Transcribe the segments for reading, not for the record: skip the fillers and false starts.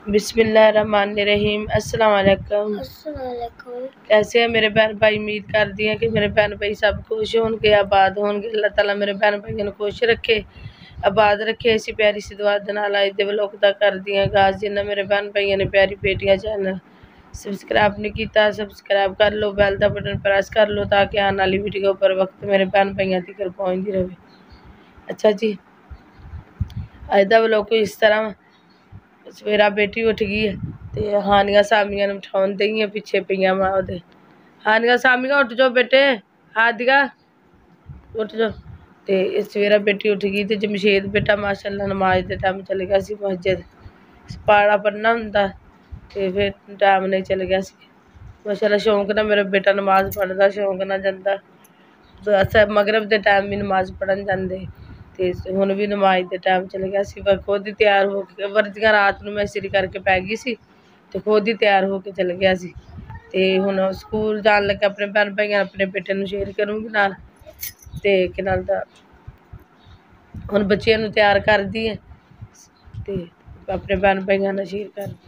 बिस्मिल्लाहिर्रहमानिर्रहीम। अस्सलाम वालेकुम। कैसे है मेरे बहन भाई? उम्मीद कर दी है कि मेरे बहन भाई सब खुश होंगे, आबाद होंगे। अल्लाह ताला मेरे बहन भाइयों को खुश रखे, आबाद रखे। ऐसी प्यारी सी दुआ दे नाल अज दे व्लॉग दा कर दियां गाज। जिन्ना मेरे बहन भाइयों ने प्यारी बेटियां चैनल सबसक्राइब नहीं किया, सबसक्राइब कर लो, बैल का बटन प्रेस कर लो ताकि आने वाली वीडियो पर वक्त मेरे बहन भाइयों तक पहुँचती रहे। अच्छा जी, अज का व्लॉग कोई इस तरह। सवेरा बेटी उठ गई है तो हानिया सामिया ने उठाउन दई पिछे पईया मां ओदे। हानिया सामिया उठ जाओ बेटे, हादिया उठ जाओ। तो सवेरा बेटी उठ गई तो जमशेद बेटा माशाअल्लाह नमाज के टाइम चले गया सी मस्जिद, पाड़ा पढ़ना होंदा तो फिर टाइम नहीं चल गया सी। माशाअल्लाह शौक ना मेरा बेटा नमाज पढ़ता, शौक ना जाता। तो मगरब के टाइम भी नमाज पढ़न जाते तो हुण भी नमाज के टाइम चले गया सी। पर खुद ही तैयार हो के वर्दियां रात में मैं इस्त्री करके पै गई सी तो खुद ही तैयार हो के चल गया सी। तो हुण स्कूल जान लगे अपने भैन भाइयों अपने बेटे नूं शेयर करूँगी नाल ते कि नाल दा हुण बच्चियां नूं तैयार करदी है ते अपने भैन भाइयों नाल शेयर करदी।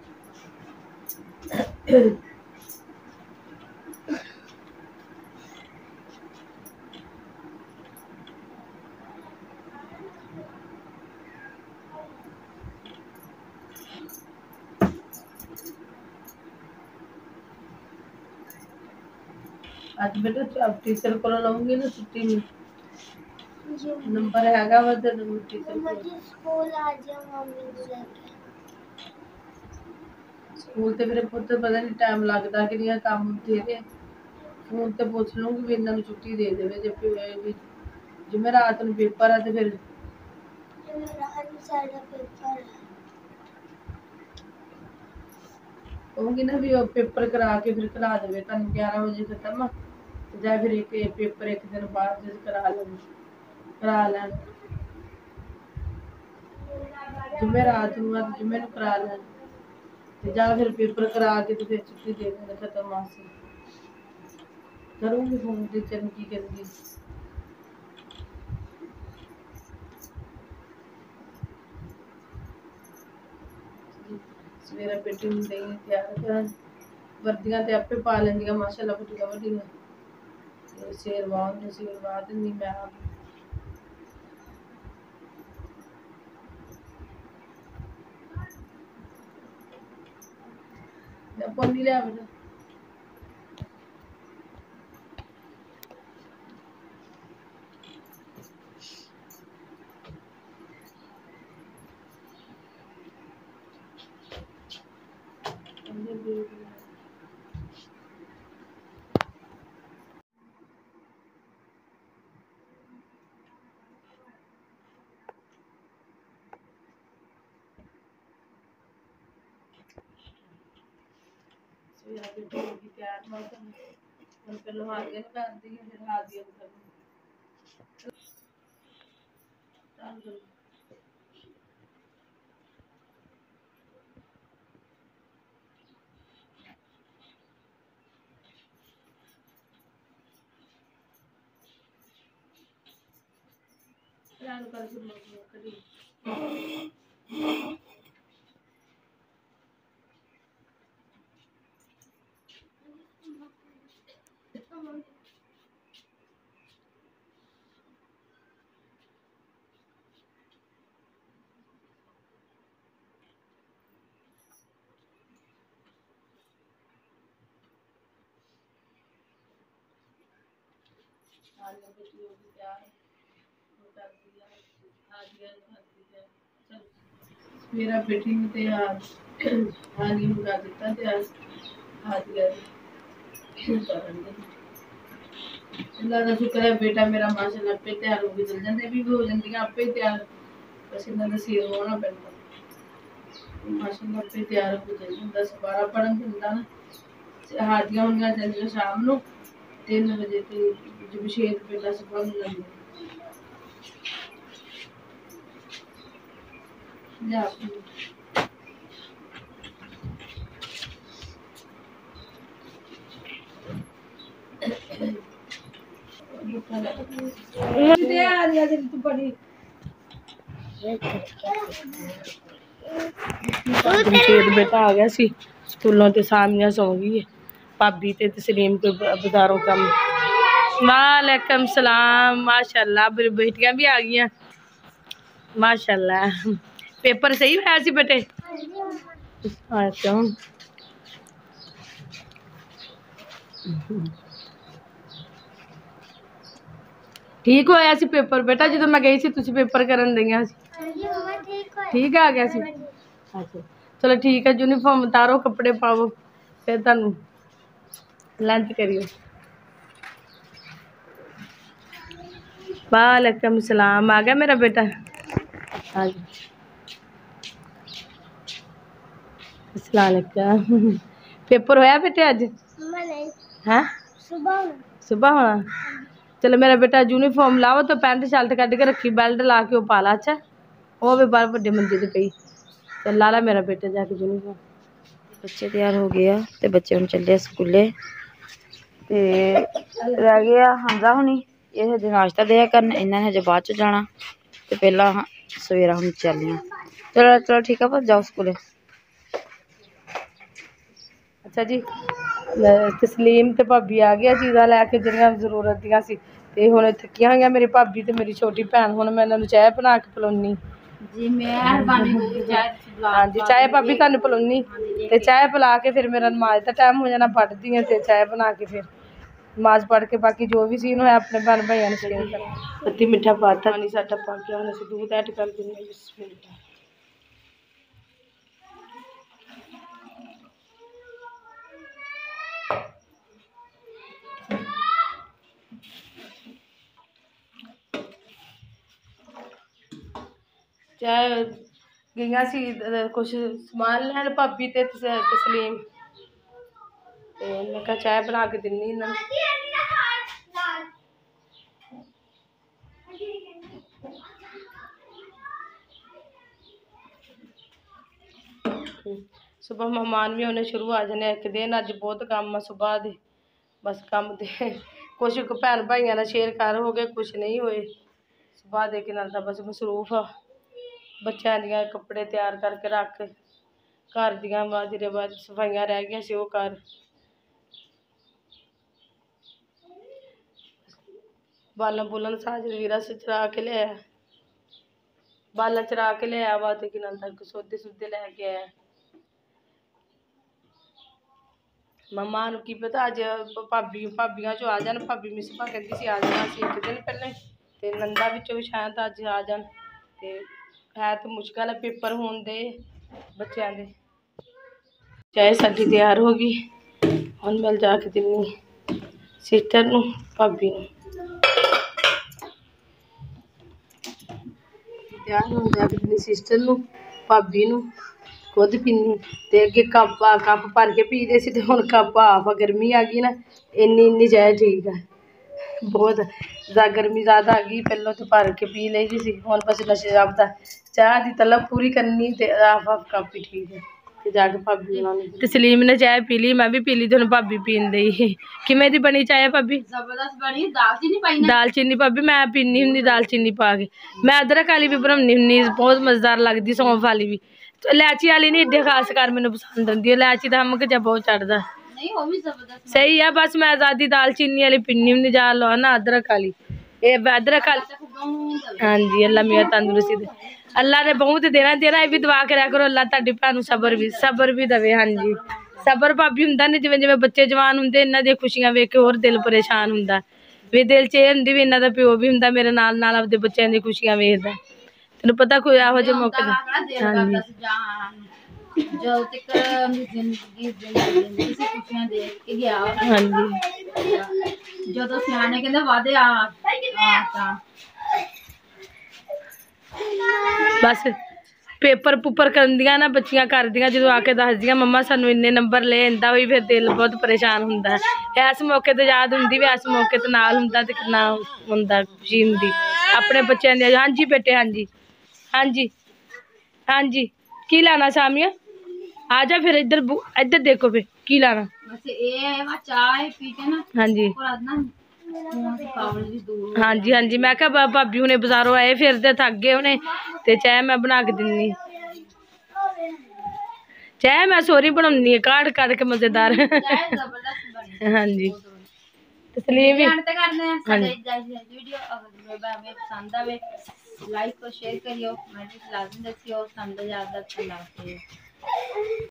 अज बेटा टीचर को लाऊंगी ना छुट्टी में नंबर हैगा वा ते स्कूल ते मेरे पुत्त पता नहीं टाइम लगता कि नहीं, काम बथेरे फोन ते पूछ लूंगी भी इन्होंने छुट्टी दे देवे जे जिम्मे रात में पेपर है तो फिर कहूँगी ना भी पेपर करा के फिर करा देवे तुम 11 बजे खत्म जाए फिर एक पेपर एक दिन बाद करा लैन जिम्मे रात में जिम्मे करा लैन जा फिर पेपर करा के तो फिर छुट्टी दे देना खत्म मासी। करूँगी फोन टीचर की करूँगी। सवेरा बेटी नूं दई तैयार करन, वर्दियां ते आपे पा लैंदियां माशाअल्लाह वड्डियां वड्डियां। शेरवा दिंदी मैं आप पौनी लिया बेटा। सवेरा बेटी होगी तैयार मौसम और पहले हादिया नूं कर दी फिर हादिया नूं करूँ। चालू कर करी हादिया बेटी होगी तैयार वो कर दिया हादिया नूं कर दिया। चल मेरा बेटी ने तैयार हादिया नूं कर दिता तैयार हादिया करन दे। अल्लाह का शुक्र है बेटा मेरा माशाअल्लाह आपे तैयार हो के चल जाते भी हो जांदियां आपे तैयार, बस इन्हां दा सिर होना पैंदा माशाअल्लाह आपे तैयार हो के चल जांदा। 12 पढ़न दिंदा ना हादियां होंदियां चलदियां शाम नूं 3 बजे ते जमशेद बेटा सुबह नूं जांदा। जा तैयार तू बड़ी जमशेद बेटा आ गया सी स्कूलों ते सामिया सौ गई है भाभी ते तस्लीम को बाजारों कम। वालेकुम सलाम माशाल्लाह मेरी बेटियां भी आ गई माशाल्लाह। पेपर सही होया सी बेटे? अच्छा ठीक होया सी पेपर बेटा जो मैं गई सी तुसी पेपर करन दईया सी? ठीक आ गया सी। अच्छा चलो ठीक है यूनीफॉर्म उतारो कपड़े पाओ फिर तुहानू लंच करियो। वालेकुम सलाम आ गया मेरा बेटा? हाँ जी अस्सलामुअलैकुम। पेपर होया बेटे अज? है सुबह होना। चलो मेरा बेटा यूनीफॉर्म लाओ तो पैंट शर्ट कट के रखी बेल्ट ला के पा ला। अच्छा वो भी बाहर बड़े मंजे ते पई चल ला ला मेरा बेटा जाके यूनीफॉर्म। बच्चे तैयार हो गया तो बच्चे हम चले स्कूले ते रह गया हमजा हुनी ये हजे नाश्ता दिया करन इन्होंने हजे बाद च जाना तो पहला सवेरा हम चलिए। चलो चलो ठीक है पर जाओ स्कूले। अच्छा जी तस्लीम ते भाभी आ गया चीज़ां लैके जिहड़ियां जरूरत दियां सी ते हुण थक्कियां होईयां मेरी भाभी ते मेरी छोटी भैन हुण मैं इन्हां नूं चाय बना के पिलाउणी। जी मेहरबानी हाँ जी चाय भाभी तुहानूं पिलाउणी ते चाय पिला के फिर मेरा नमाज का टाइम हो जाना पढ़दी हैं ते चाय बना के फिर नमाज पढ़ के बाकी जो भी सीन होया अपने भैन भाइयों ने शेयर करना। पत्ती मिठा पाता पानी साडा पा के हुण असीं दूध ऐड कर दिंदे बिस्मिल्लाह। चाय गईयां सी कुछ समान लैन भाभी ते तस्लीम ते मैं कहा चाय बना के दिन्नी इन्हां नूं। सुबह मेहमान भी होने शुरू आ जाने एक दिन अज बहुत काम आ सुबह दे बस काम दे कुछ भैन भाइयों ने शेयर कर हो गए कुछ नहीं होए सुबह दे के नाल दा बस मसरूफ आ बच्चों दियां कपड़े तैयार करके रख घर दियां बाजरे बाद सफाइयां रह गई सी वो कर बालन बुलन साजर वीरा से चरा के लिया बालन चरा के लिया वा ते कि नाल दा सौदे सुदे लैके आया। मम्मा नूं की पता अज भाबियां चो आ जान भाभी मिसबा कहती सी आ जाना एक दिन पहले ते नंदा विचों भी शायद अज आ जान ते है तो मुश्किल है पेपर होने दे बच्चों दे। चाय साडी तैयार हो गई हुण मैं जाके दिन्नी सिस्टर नूं भाभी नूं तैयार हो जाके दिन्नी सिस्टर नूं भाभी नूं खुद पीनी ते अगे कप भर के पी दे सी ते हुण कप हाफ गर्मी आ गई ना इन्नी इन्नी चाय ठीक है बहुत गर्मी ज़्यादा आ गई पहलों तो भर के पी ली दी सी हुण बस नशे आपदा चाह की तलब पूरी करनी ते हाफ हाफ कप ही ठीक है ते जाके भाभी तस्लीम ने चाय पी ली मैं भी पी ली ते हुण भाभी पीन दई किवें दी बनी चाय भाभी? जबरदस्त बनी दालचीनी पाई ना दालचीनी भाभी मैं पीनी हुंदी दालचीनी पा के मैं अदरक वाली भी बनाउणी हुंदी बहुत मज़ेदार लगदी सौंफ वाली भी इलायची वाली नहीं एडे खास कर मैनू पसंद आती इलायची का हमक जा बहुत चढ़ता सही है बस मैं आजादी दालचीनी वाली पीनी हुंदी जा लो ना अदरक वाली ये अदरक वाली हाँ जी अल्लाह मियाँ तंदुरुस्ती दे अल्लाह ने बहुत देना देना ये भी दुआ करा करो अल्लाह तुहाडी भैन सबर भी दवे। हाँ जी सबर भाभी हुंदा नहीं जिवें जिवें बच्चे जवान हुंदे इन्हां दी खुशियां वेख के होर दिल परेशान हुंदा भी दिल च ये हुंदी भी इन्हां दा प्यो भी हुंदा मेरे नाल नाल आपदे बच्चों दी खुशियां वेखदा तेनू पता कोई इहो जिहे मौके हाँ जी जो तक जिंदगी सी खुशियां देख के गया हाँ जी जो तो सियाने कहंदे वादे आ बस पेपर पुपर करदियां ना बच्चियां करदियां जो आके दसदियां मम्मा सानू इन्ने नंबर ले इंदा भी फिर दिल बहुत परेशान हुंदा है इस मौके ते याद हुंदी भी इस मौके ते नाल हुंदा ते किन्ना हुंदा खुशी हुंदी अपने बच्चों दी। हाँ जी बेटे हाँ जी हाँ जी हाँ जी की लाना सामिया आ जा फिर इधर इधर देखो फिर की लाना चाय पी के ना हाँ जी हाँ जी हाँ जी मैं क्या भाभी हुणे बाजारों आए फिर थक गए उन्हें ते चाय मैं बना के दिन्नी चाहे मैं सोरी बनानी है काट काट के मजेदार। हाँ जी तस्लीम भी हाँ जी वीडियो अगर पसंद आवे लाइक और शेयर करियो मैं लाजमी दसियो।